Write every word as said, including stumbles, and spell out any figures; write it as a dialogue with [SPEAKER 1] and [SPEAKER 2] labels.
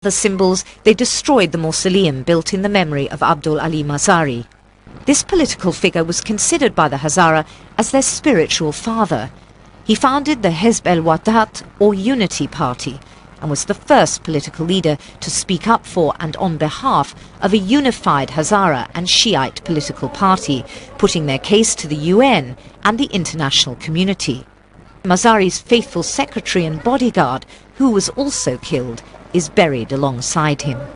[SPEAKER 1] the symbols, they destroyed the mausoleum built in the memory of Abdul Ali Mazari. This political figure was considered by the Hazara as their spiritual father. He founded the Hezb el-Wahdat, or Unity Party, and was the first political leader to speak up for and on behalf of a unified Hazara and Shiite political party, putting their case to the U N and the international community. Mazari's faithful secretary and bodyguard, who was also killed, is buried alongside him.